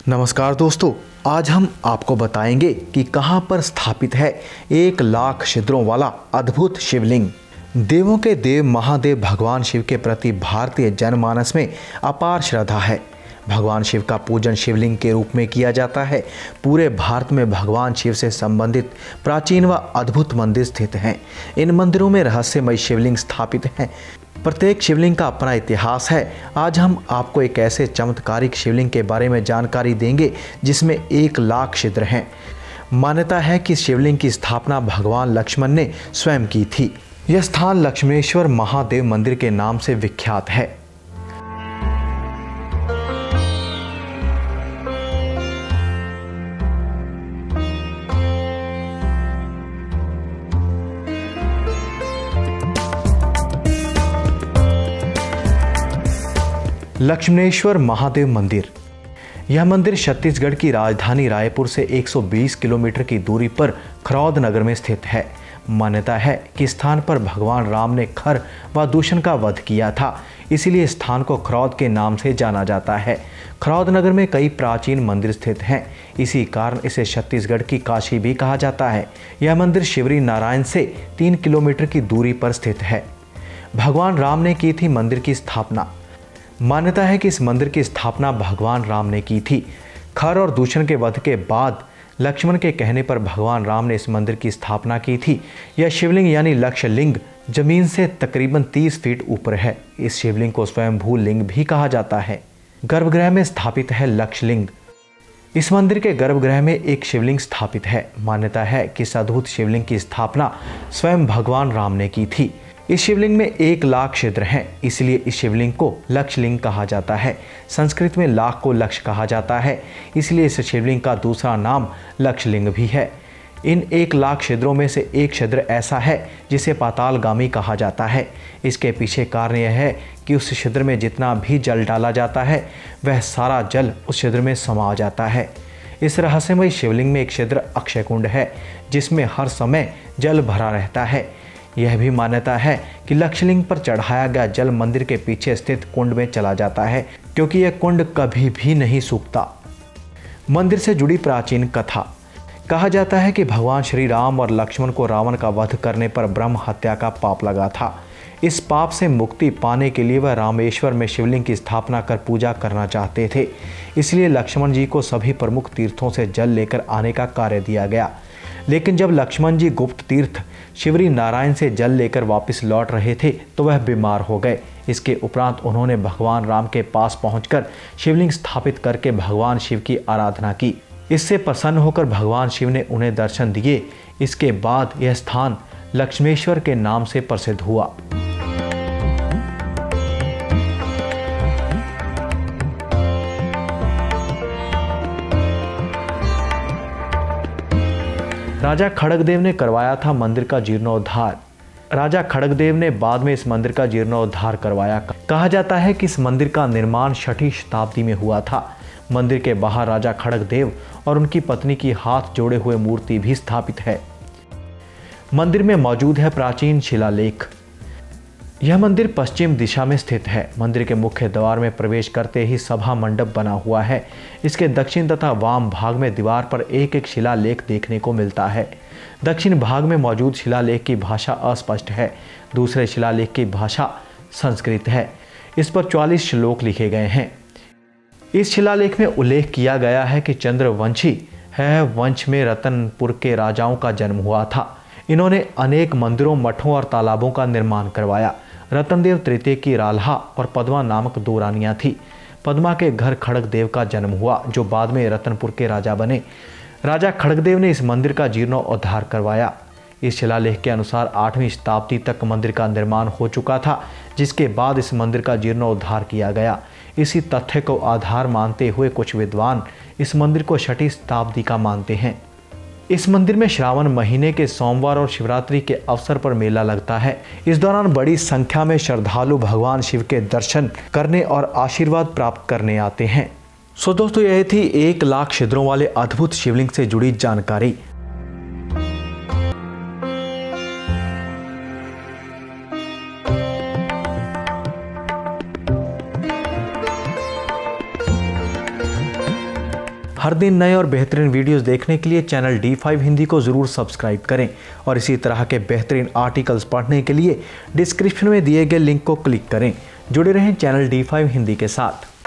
नमस्कार दोस्तों, आज हम आपको बताएंगे कि कहां पर स्थापित है 1,00,000 छिद्रों वाला अद्भुत शिवलिंग। देवों के देव महादेव भगवान शिव के प्रति भारतीय जनमानस में अपार श्रद्धा है। भगवान शिव का पूजन शिवलिंग के रूप में किया जाता है। पूरे भारत में भगवान शिव से संबंधित प्राचीन व अद्भुत मंदिर स्थित हैं। इन मंदिरों में रहस्यमय शिवलिंग स्थापित हैं। प्रत्येक शिवलिंग का अपना इतिहास है। आज हम आपको एक ऐसे चमत्कारिक शिवलिंग के बारे में जानकारी देंगे जिसमें 1,00,000 छिद्र हैं। मान्यता है कि शिवलिंग की स्थापना भगवान लक्ष्मण ने स्वयं की थी। यह स्थान लक्ष्मणेश्वर महादेव मंदिर के नाम से विख्यात है। लक्ष्मणेश्वर महादेव मंदिर। यह मंदिर छत्तीसगढ़ की राजधानी रायपुर से 120 किलोमीटर की दूरी पर खरौद नगर में स्थित है। मान्यता है कि स्थान पर भगवान राम ने खर व दूषण का वध किया था, इसीलिए स्थान को खरौद के नाम से जाना जाता है। खरौद नगर में कई प्राचीन मंदिर स्थित हैं, इसी कारण इसे छत्तीसगढ़ की काशी भी कहा जाता है। यह मंदिर शिवरी नारायण से 3 किलोमीटर की दूरी पर स्थित है। भगवान राम ने की थी मंदिर की स्थापना। मान्यता है कि इस मंदिर की स्थापना भगवान राम ने की थी। खर और दूषण के वध के बाद लक्ष्मण के कहने पर भगवान राम ने इस मंदिर की स्थापना की थी। यह शिवलिंग यानी लक्षलिंग जमीन से तकरीबन 30 फीट ऊपर है। इस शिवलिंग को स्वयंभू लिंग भी कहा जाता है। गर्भगृह में स्थापित है लक्षलिंग। इस मंदिर के गर्भगृह में एक शिवलिंग स्थापित है। मान्यता है कि इस अद्भुत शिवलिंग की स्थापना स्वयं भगवान राम ने की थी। इस शिवलिंग में 1,00,000 छिद्र हैं, इसलिए इस शिवलिंग को लक्षलिंग कहा जाता है। संस्कृत में लाख को लक्ष कहा जाता है, इसलिए इस शिवलिंग का दूसरा नाम लक्षलिंग भी है। इन 1,00,000 छिद्रों में से एक छिद्र ऐसा है जिसे पातालगामी कहा जाता है। इसके पीछे कारण यह है कि उस छिद्र में जितना भी जल डाला जाता है वह सारा जल उस छिद्र में समा जाता है। इस रहस्यमय शिवलिंग में एक छिद्र अक्षय कुंड है जिसमें हर समय जल भरा रहता है। यह भी मान्यता है कि लक्षलिंग पर चढ़ाया गया जल मंदिर के पीछे स्थित कुंड में चला जाता है, क्योंकि यह कुंड कभी भी नहीं सूखता। मंदिर से जुड़ी प्राचीन कथा। कहा जाता है कि भगवान श्री राम और लक्ष्मण को रावण का वध करने पर ब्रह्म हत्या का पाप लगा था। इस पाप से मुक्ति पाने के लिए वह रामेश्वर में शिवलिंग की स्थापना कर पूजा करना चाहते थे। इसलिए लक्ष्मण जी को सभी प्रमुख तीर्थों से जल लेकर आने का कार्य दिया गया। लेकिन जब लक्ष्मण जी गुप्त तीर्थ शिवरी नारायण से जल लेकर वापस लौट रहे थे तो वह बीमार हो गए। इसके उपरांत उन्होंने भगवान राम के पास पहुंचकर शिवलिंग स्थापित करके भगवान शिव की आराधना की। इससे प्रसन्न होकर भगवान शिव ने उन्हें दर्शन दिए। इसके बाद यह स्थान लक्ष्मेश्वर के नाम से प्रसिद्ध हुआ। राजा खड़गदेव ने करवाया था मंदिर का जीर्णोद्धार। राजा खड़गदेव ने बाद में इस मंदिर का जीर्णोद्धार करवाया। कहा जाता है कि इस मंदिर का निर्माण 6वीं शताब्दी में हुआ था। मंदिर के बाहर राजा खड़गदेव और उनकी पत्नी की हाथ जोड़े हुए मूर्ति भी स्थापित है। मंदिर में मौजूद है प्राचीन शिलालेख। यह मंदिर पश्चिम दिशा में स्थित है। मंदिर के मुख्य द्वार में प्रवेश करते ही सभा मंडप बना हुआ है। इसके दक्षिण तथा वाम भाग में दीवार पर एक एक शिलालेख देखने को मिलता है। दक्षिण भाग में मौजूद शिलालेख की भाषा अस्पष्ट है। दूसरे शिलालेख की भाषा संस्कृत है। इस पर 44 श्लोक लिखे गए हैं। इस शिलालेख में उल्लेख किया गया है कि चंद्रवंशी है वंश में रतनपुर के राजाओं का जन्म हुआ था। इन्होंने अनेक मंदिरों, मठों और तालाबों का निर्माण करवाया। रतनदेव तृतीय की राल्हा और पद्मा नामक 2 रानियां थीं। पद्मा के घर खड़गदेव का जन्म हुआ, जो बाद में रतनपुर के राजा बने। राजा खड़गदेव ने इस मंदिर का जीर्णोद्धार करवाया। इस शिलालेख के अनुसार 8वीं शताब्दी तक मंदिर का निर्माण हो चुका था, जिसके बाद इस मंदिर का जीर्णोद्धार किया गया। इसी तथ्य को आधार मानते हुए कुछ विद्वान इस मंदिर को 6वीं शताब्दी का मानते हैं। इस मंदिर में श्रावण महीने के सोमवार और शिवरात्रि के अवसर पर मेला लगता है। इस दौरान बड़ी संख्या में श्रद्धालु भगवान शिव के दर्शन करने और आशीर्वाद प्राप्त करने आते हैं। सो दोस्तों, यह थी 1,00,000 छिद्रों वाले अद्भुत शिवलिंग से जुड़ी जानकारी। हर दिन नए और बेहतरीन वीडियोस देखने के लिए चैनल D5 हिंदी को ज़रूर सब्सक्राइब करें और इसी तरह के बेहतरीन आर्टिकल्स पढ़ने के लिए डिस्क्रिप्शन में दिए गए लिंक को क्लिक करें। जुड़े रहें चैनल D5 हिंदी के साथ।